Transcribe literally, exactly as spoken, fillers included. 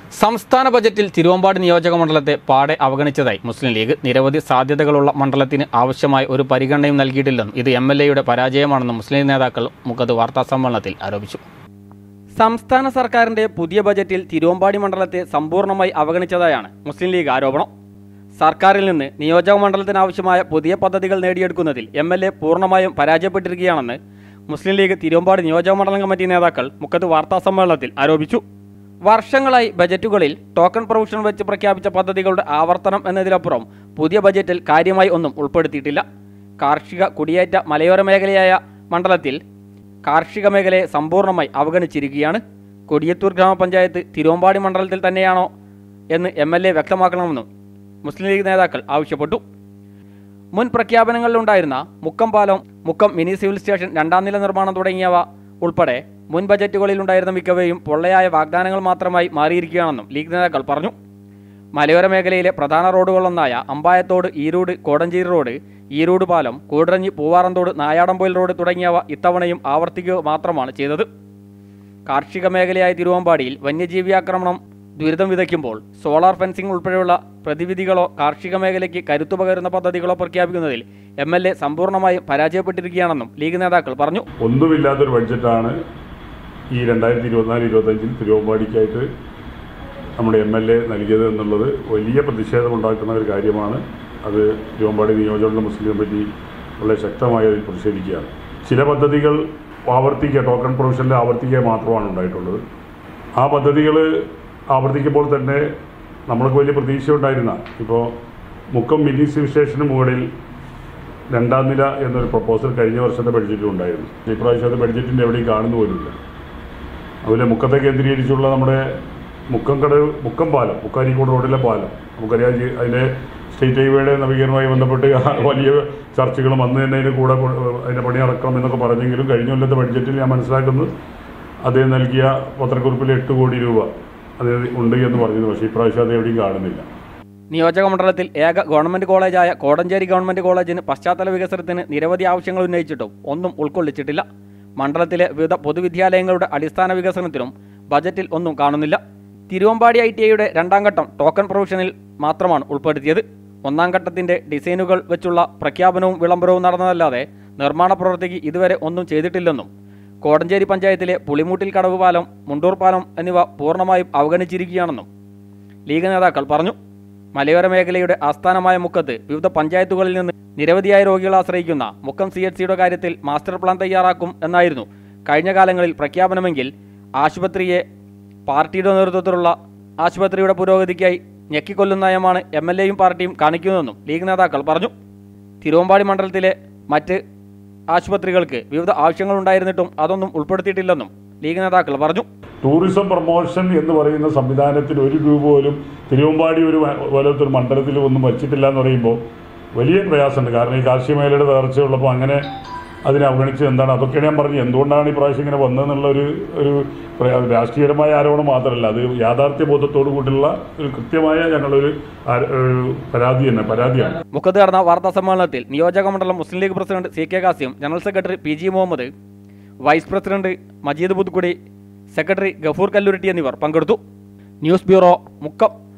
സംസ്ഥാന ബജറ്റിൽ തിരുവമ്പാടി നിയോജക മണ്ഡലത്തെ പാടെ അവഗണിച്ചതായി മുസ്ലിം ലീഗ്. നിരവധി സാധ്യതകളുള്ള മണ്ഡലത്തിന് ആവശ്യമായ ഒരു പരിഗണനയും നൽകിയിട്ടില്ലെന്നും ഇത് എം എൽ എയുടെ പരാജയമാണെന്നും മുസ്ലിം നേതാക്കൾ മുഖത്ത് വാർത്താസമ്മേളനത്തിൽ ആരോപിച്ചു. സംസ്ഥാന സർക്കാരിന്റെ പുതിയ ബജറ്റിൽ തിരുവമ്പാടി മണ്ഡലത്തെ സമ്പൂർണ്ണമായി അവഗണിച്ചതായാണ് മുസ്ലിം ലീഗ് ആരോപണം. സർക്കാരിൽ നിന്ന് നിയോജക മണ്ഡലത്തിനാവശ്യമായ പുതിയ പദ്ധതികൾ നേടിയെടുക്കുന്നതിൽ എം എൽ എ പൂർണ്ണമായും പരാജയപ്പെട്ടിരിക്കുകയാണെന്ന് മുസ്ലിം ലീഗ് തിരുവമ്പാടി നിയോജക മണ്ഡലം കമ്മിറ്റി നേതാക്കൾ മുഖത്ത് വാർത്താസമ്മേളനത്തിൽ ആരോപിച്ചു. വർഷങ്ങളായി ബജറ്റുകളിൽ ടോക്കൺ പ്രൊവിഷൻ വെച്ച് പ്രഖ്യാപിച്ച പദ്ധതികളുടെ ആവർത്തനം എന്നതിലപ്പുറം പുതിയ ബജറ്റിൽ കാര്യമായി ഒന്നും ഉൾപ്പെടുത്തിയിട്ടില്ല. കാർഷിക കുടിയേറ്റ മലയോര മേഖലയായ മണ്ഡലത്തിൽ കാർഷിക മേഖലയെ സമ്പൂർണ്ണമായി അവഗണിച്ചിരിക്കുകയാണ്. കൊടിയത്തൂർ ഗ്രാമപഞ്ചായത്ത് തിരുവമ്പാടി മണ്ഡലത്തിൽ തന്നെയാണോ എന്ന് എം എൽ എ വ്യക്തമാക്കണമെന്നും മുസ്ലിം ലീഗ് നേതാക്കൾ ആവശ്യപ്പെട്ടു. മുൻ പ്രഖ്യാപനങ്ങളിലുണ്ടായിരുന്ന മുക്കം പാലം, മുക്കം മിനി സിവിൽ സ്റ്റേഷൻ രണ്ടാം നില നിർമ്മാണം തുടങ്ങിയവ ഉൾപ്പെടെ മുൻ ബജറ്റുകളിലുണ്ടായിരുന്ന മിക്കവയും പൊള്ളയായ വാഗ്ദാനങ്ങൾ മാത്രമായി മാറിയിരിക്കുകയാണെന്നും ലീഗ് നേതാക്കൾ പറഞ്ഞു. മലയോര മേഖലയിലെ പ്രധാന റോഡുകളൊന്നായ അമ്പായത്തോട് ഈരൂട് കോടഞ്ചേരി റോഡ്, ഈരൂട് പാലം, കൂടരഞ്ഞി പൂവാറന്തോട് നായാടംപൊയിൽ റോഡ് തുടങ്ങിയവ ഇത്തവണയും ആവർത്തിക്കുക മാത്രമാണ് ചെയ്തത്. കാർഷിക മേഖലയായ തിരുവമ്പാടിയിൽ വന്യജീവി ആക്രമണം ദുരിതം വിതയ്ക്കുമ്പോൾ സോളാർ ഫെൻസിംഗ് ഉൾപ്പെടെയുള്ള പ്രതിവിധികളോ കാർഷിക മേഖലയ്ക്ക് കരുത്തു പകരുന്ന പദ്ധതികളോ പ്രഖ്യാപിക്കുന്നതിൽ എം എൽ എ സമ്പൂർണ്ണമായും പരാജയപ്പെട്ടിരിക്കുകയാണെന്നും ലീഗ് നേതാക്കൾ പറഞ്ഞു. ഒന്നുമില്ലാത്തൊരു ബഡ്ജറ്റാണ് ഈ രണ്ടായിരത്തി ഇരുപത്തിനാല് ഇരുപത്തഞ്ചിൽ തിരുവമ്പാടിക്കായിട്ട് നമ്മുടെ എം എൽ എ നൽകിയത് എന്നുള്ളത് വലിയ പ്രതിഷേധമുണ്ടാക്കുന്ന ഒരു കാര്യമാണ്. അത് തിരുവമ്പാടി നിയോജക മുസ്ലിം കമ്മിറ്റി വളരെ ശക്തമായി അതിൽ പ്രതിഷേധിക്കുകയാണ്. ചില പദ്ധതികൾ ആവർത്തിക്കുക, ടോക്കൺ പ്രൊവിഷനിൽ ആവർത്തിക്കുക മാത്രമാണ് ഉണ്ടായിട്ടുള്ളത്. ആ പദ്ധതികൾ ആവർത്തിക്കുമ്പോൾ തന്നെ നമ്മൾക്ക് വലിയ പ്രതീക്ഷ ഉണ്ടായിരുന്ന ഇപ്പോൾ മുക്കം മിനി സിവിൽ സ്റ്റേഷന് മുകളിൽ രണ്ടാം നില എന്നൊരു പ്രപ്പോസൽ കഴിഞ്ഞ വർഷത്തെ ബഡ്ജറ്റിൽ ഉണ്ടായിരുന്നു. ഇപ്രാവശ്യത്തെ ബഡ്ജറ്റിൻ്റെ എവിടെയും കാണുന്ന പോലുമില്ല. അതുപോലെ മുക്കത്തെ കേന്ദ്രീകരിച്ചുള്ള നമ്മുടെ മുക്കം കട മുക്കം പാലം, മുക്കാരിക്കോട് റോഡിലെ പാലം നമുക്കറിയാം. അതിൻ്റെ സ്റ്റേറ്റ് ഹൈവേയുടെ നവീകരണവുമായി ബന്ധപ്പെട്ട് വലിയ ചർച്ചകളും അന്ന് തന്നെ അതിന് കൂടെ അതിൻ്റെ പണി നടക്കണം എന്നൊക്കെ പറഞ്ഞെങ്കിലും കഴിഞ്ഞ കൊല്ലത്തെ ബഡ്ജറ്റിൽ ഞാൻ മനസ്സിലാക്കുന്നത് അദ്ദേഹം നൽകിയ പത്രക്കുറിപ്പിൽ എട്ട് കോടി രൂപ അത് ഉണ്ട് എന്ന് പറഞ്ഞത്. പക്ഷേ ഇപ്രാവശ്യം അത് എവിടെയും കാണുന്നില്ല. നിയോജക മണ്ഡലത്തിൽ ഏക ഗവൺമെൻറ് കോളേജായ കോടഞ്ചേരി ഗവൺമെൻറ് കോളേജിന് പശ്ചാത്തല വികസനത്തിന് നിരവധി ആവശ്യങ്ങൾ ഉന്നയിച്ചിട്ടും ഒന്നും ഉൾക്കൊള്ളിച്ചിട്ടില്ല. മണ്ഡലത്തിലെ വിവിധ പൊതുവിദ്യാലയങ്ങളുടെ അടിസ്ഥാന വികസനത്തിനും ബജറ്റിൽ ഒന്നും കാണുന്നില്ല. തിരുവമ്പാടി ഐ ടി ഐയുടെ രണ്ടാം ഘട്ടം ടോക്കൺ പ്രൊവിഷനിൽ മാത്രമാണ് ഉൾപ്പെടുത്തിയത്. ഒന്നാം ഘട്ടത്തിൻ്റെ ഡിസൈനുകൾ വെച്ചുള്ള പ്രഖ്യാപനവും വിളംബരവും നടന്നതല്ലാതെ നിർമ്മാണ പ്രവൃത്തിക്ക് ഇതുവരെ ഒന്നും ചെയ്തിട്ടില്ലെന്നും കോടഞ്ചേരി പഞ്ചായത്തിലെ പുളിമൂട്ടിൽ കടവ് പാലം, മുണ്ടൂർ പാലം എന്നിവ പൂർണ്ണമായും അവഗണിച്ചിരിക്കുകയാണെന്നും ലീഗ് നേതാക്കൾ പറഞ്ഞു. മലയോര മേഖലയുടെ ആസ്ഥാനമായ മുക്കത്ത് വിവിധ പഞ്ചായത്തുകളിൽ നിന്ന് നിരവധിയായ രോഗികളെ ആശ്രയിക്കുന്ന മുക്കം സി എച്ച് സിയുടെ കാര്യത്തിൽ മാസ്റ്റർ പ്ലാൻ തയ്യാറാക്കും എന്നായിരുന്നു കഴിഞ്ഞ കാലങ്ങളിൽ പ്രഖ്യാപനമെങ്കിൽ ആശുപത്രിയെ പാർട്ടിയുടെ നേതൃത്വത്തിലുള്ള ആശുപത്രിയുടെ പുരോഗതിക്കായി ഞെക്കിക്കൊല്ലുന്ന നയമാണ് എം എൽ എയും പാർട്ടിയും കാണിക്കുന്നതെന്നും ലീഗ് നേതാക്കൾ പറഞ്ഞു. തിരുവമ്പാടി മണ്ഡലത്തിലെ മറ്റ് ആശുപത്രികൾക്ക് വിവിധ ആവശ്യങ്ങളുണ്ടായിരുന്നിട്ടും അതൊന്നും ഉൾപ്പെടുത്തിയിട്ടില്ലെന്നും ലീഗ് നേതാക്കൾ പറഞ്ഞു. ടൂറിസം പ്രൊമോഷൻ എന്ന് പറയുന്ന സംവിധാനത്തിൽ ഒരു രൂപ പോലും തിരുവമ്പാടി ഒരു പോലത്തെ ഒരു മണ്ഡലത്തിൽ ഒന്നും വച്ചിട്ടില്ല എന്ന് പറയുമ്പോൾ വലിയ പ്രയാസമുണ്ട്. കാരണം ഈ കാർഷിക മേഖലയുടെ തകർച്ചയുള്ളപ്പോൾ അങ്ങനെ അതിനെ അവഗണിച്ച് എന്താണ് അതൊക്കെയാണ് ഞാൻ പറഞ്ഞു. എന്തുകൊണ്ടാണ് ഈ പ്രാവശ്യം ഇങ്ങനെ വന്നതെന്നുള്ള ഒരു ഒരു രാഷ്ട്രീയപരമായ ആരോപണം മാത്രമല്ല, അത് യാഥാർത്ഥ്യ ബോധത്തോടു കൂടിയുള്ള ഒരു കൃത്യമായ ഞങ്ങളൊരു പരാതി തന്നെ പരാതിയാണ്. മുഖത്ത് നടന്ന വാർത്താ സമ്മേളനത്തിൽ നിയോജക മണ്ഡലം Muslim League president C K Kasim, general secretary P G Muhammad, vice president Majeed Puthukkudi, secretary Gafoor Kalluruti എന്നിവർ പങ്കെടുത്തു. News bureau, Mukkam.